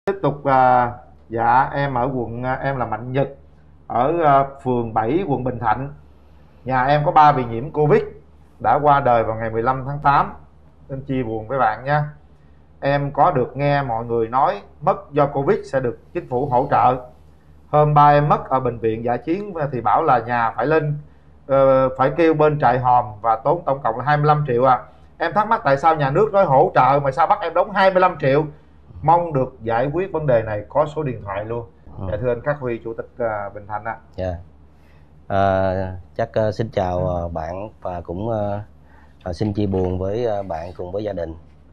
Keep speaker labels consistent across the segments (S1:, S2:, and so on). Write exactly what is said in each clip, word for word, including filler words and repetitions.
S1: Tiếp tục à, dạ em ở quận à, em là Mạnh Nhật ở à, phường bảy quận Bình Thạnh. Nhà em có ba bị nhiễm Covid đã qua đời vào ngày mười lăm tháng tám, nên chia buồn với bạn nha. Em có được nghe mọi người nói mất do Covid sẽ được chính phủ hỗ trợ. Hôm ba em mất ở bệnh viện dã chiến thì bảo là nhà phải lên uh, phải kêu bên trại hòm và tốn tổng cộng là hai mươi lăm triệu à. Em thắc mắc tại sao nhà nước nói hỗ trợ mà sao bắt em đóng hai mươi lăm triệu. Mong được giải quyết vấn đề này, có số điện thoại luôn. Ừ. Dạ thưa anh Khắc Huy, Chủ tịch uh, Bình Thạnh ạ. À.
S2: Dạ. À, chắc uh, xin chào uh, bạn và cũng uh, uh, xin chia buồn với uh, bạn cùng với gia đình.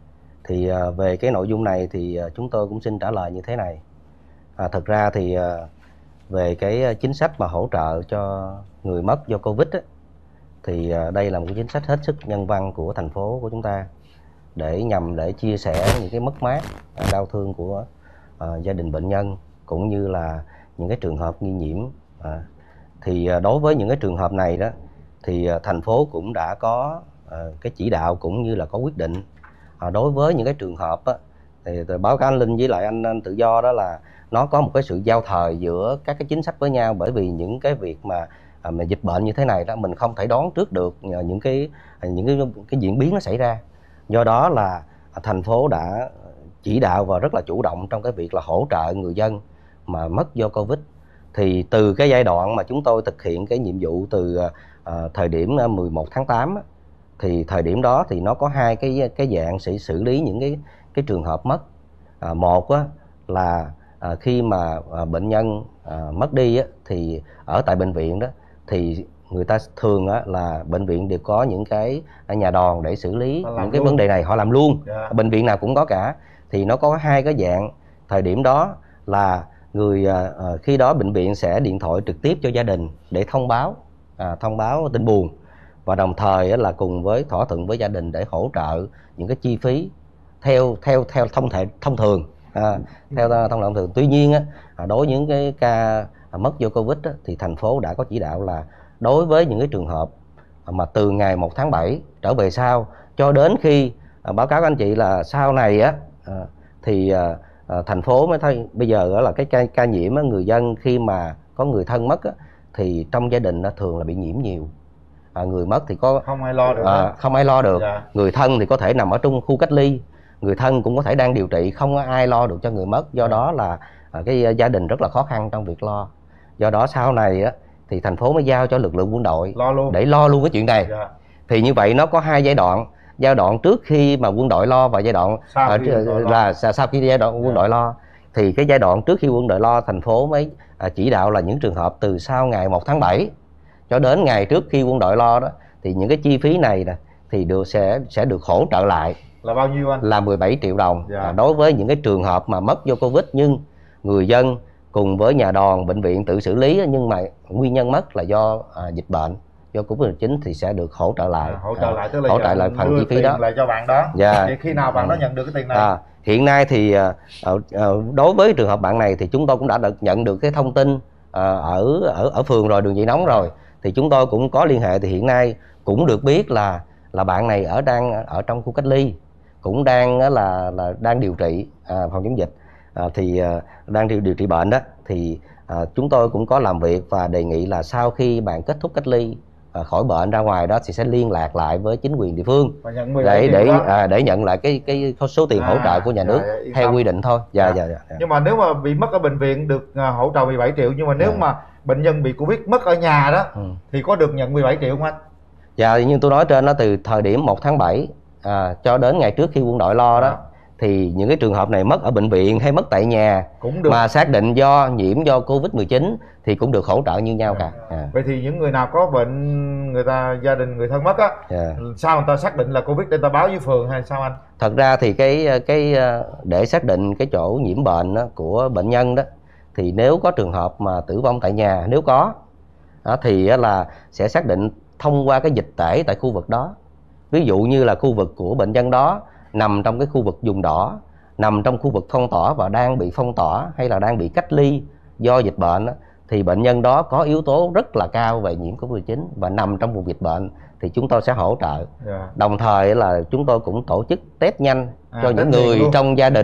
S2: Thì uh, về cái nội dung này thì uh, chúng tôi cũng xin trả lời như thế này. À, thực ra thì uh, về cái chính sách mà hỗ trợ cho người mất do Covid á, thì uh, đây là một cái chính sách hết sức nhân văn của thành phố của chúng ta, để nhằm để chia sẻ những cái mất mát, đau thương của uh, gia đình bệnh nhân cũng như là những cái trường hợp nghi nhiễm. Uh, thì uh, đối với những cái trường hợp này đó thì uh, thành phố cũng đã có uh, cái chỉ đạo cũng như là có quyết định. Uh, đối với những cái trường hợp á, thì, thì báo cáo anh Linh với lại anh, anh Tự Do đó là nó có một cái sự giao thời giữa các cái chính sách với nhau, bởi vì những cái việc mà uh, mà dịch bệnh như thế này đó mình không thể đoán trước được những cái những cái cái diễn biến nó xảy ra. Do đó là thành phố đã chỉ đạo và rất là chủ động trong cái việc là hỗ trợ người dân mà mất do Covid. Thì từ cái giai đoạn mà chúng tôi thực hiện cái nhiệm vụ từ uh, thời điểm mười một tháng tám á, thì thời điểm đó thì nó có hai cái cái dạng sẽ xử lý những cái cái trường hợp mất. À, một á, là à, khi mà à, bệnh nhân à, mất đi á, thì ở tại bệnh viện đó thì người ta thường á, là bệnh viện đều có những cái nhà đòn để xử lý những cái luôn. Vấn đề này họ làm luôn. Yeah. Bệnh viện nào cũng có cả. Thì nó có hai cái dạng. Thời điểm đó là người à, khi đó bệnh viện sẽ điện thoại trực tiếp cho gia đình để thông báo à, thông báo tin buồn, và đồng thời á, là cùng với thỏa thuận với gia đình để hỗ trợ những cái chi phí theo theo theo thông thể thông thường. À, theo thông lệ thường. Tuy nhiên á, đối với những cái ca mất do Covid á, thì thành phố đã có chỉ đạo là đối với những cái trường hợp mà từ ngày một tháng bảy trở về sau cho đến khi à, báo cáo anh chị là sau này á à, thì à, à, thành phố mới thấy bây giờ đó là cái ca, ca nhiễm á, người dân khi mà có người thân mất á, thì trong gia đình nó thường là bị nhiễm nhiều. À, người mất thì có
S1: không ai lo được,
S2: à, không ai lo được.
S1: Dạ.
S2: Người thân thì có thể nằm ở trong khu cách ly, người thân cũng có thể đang điều trị, không có ai lo được cho người mất. Do đó là à, cái gia đình rất là khó khăn trong việc lo. Do đó sau này á thì thành phố mới giao cho lực lượng quân đội
S1: lo luôn.
S2: để lo luôn cái chuyện này.
S1: Dạ.
S2: Thì như vậy nó có hai giai đoạn. Giai đoạn trước khi mà quân đội lo và giai đoạn
S1: sau
S2: à,
S1: khi
S2: là sau khi giai đoạn quân
S1: dạ.
S2: đội lo. Thì cái giai đoạn trước khi quân đội lo, thành phố mới à, chỉ đạo là những trường hợp từ sau ngày một tháng bảy cho đến ngày trước khi quân đội lo đó, thì những cái chi phí này nè thì được sẽ sẽ được hỗ trợ lại.
S1: Là bao nhiêu anh?
S2: Là mười bảy triệu đồng.
S1: Dạ.
S2: À, đối với những cái trường hợp mà mất do Covid nhưng người dân cùng với nhà đòn bệnh viện tự xử lý, nhưng mà nguyên nhân mất là do à, dịch bệnh, do Covid mười chín thì sẽ được hỗ trợ lại.
S1: À, hỗ trợ lại tức là
S2: hỗ trợ lại phần chi phí đó
S1: lại cho bạn đó.
S2: Dạ.
S1: Thì khi nào bạn đó nhận được cái tiền này?
S2: À, hiện nay thì à, à, đối với trường hợp bạn này thì chúng tôi cũng đã được nhận được cái thông tin à, ở ở ở phường rồi, đường dây nóng rồi, thì chúng tôi cũng có liên hệ. Thì hiện nay cũng được biết là là bạn này ở đang ở trong khu cách ly, cũng đang là là đang điều trị à, phòng chống dịch, à, thì à, đang điều, điều trị bệnh đó. Thì à, chúng tôi cũng có làm việc và đề nghị là sau khi bạn kết thúc cách ly à, khỏi bệnh ra ngoài đó thì sẽ liên lạc lại với chính quyền địa phương để để à, để nhận lại cái cái số tiền à, hỗ trợ của nhà nước dạ, theo quy định thôi. Dạ, dạ, dạ, dạ.
S1: Nhưng mà nếu mà bị mất ở bệnh viện được uh, hỗ trợ mười bảy triệu, nhưng mà nếu dạ. mà bệnh nhân bị Covid mất ở nhà đó ừ. thì có được nhận mười bảy triệu không anh?
S2: Dạ, như tôi nói trên đó, từ thời điểm một tháng bảy à, cho đến ngày trước khi quân đội lo đó, à. thì những cái trường hợp này mất ở bệnh viện hay mất tại nhà cũng được, mà xác định do nhiễm do Covid mười chín thì cũng được hỗ trợ như nhau cả. À.
S1: Vậy thì những người nào có bệnh, người ta gia đình người thân mất á, yeah. sao người ta xác định là Covid để ta báo với phường hay sao anh?
S2: Thật ra thì cái cái để xác định cái chỗ nhiễm bệnh đó, của bệnh nhân đó, thì nếu có trường hợp mà tử vong tại nhà, nếu có đó, thì là sẽ xác định thông qua cái dịch tễ tại khu vực đó. Ví dụ như là khu vực của bệnh nhân đó nằm trong cái khu vực vùng đỏ, nằm trong khu vực phong tỏa và đang bị phong tỏa hay là đang bị cách ly do dịch bệnh đó, thì bệnh nhân đó có yếu tố rất là cao về nhiễm Covid mười chín và nằm trong vùng dịch bệnh thì chúng tôi sẽ hỗ trợ. Yeah. Đồng thời là chúng tôi cũng tổ chức test nhanh à, cho những người trong gia đình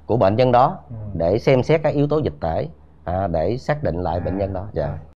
S2: của bệnh nhân đó
S1: Ừ.
S2: để xem xét các yếu tố dịch tễ, à, để xác định lại
S1: À,
S2: bệnh nhân đó. Dạ.
S1: rồi.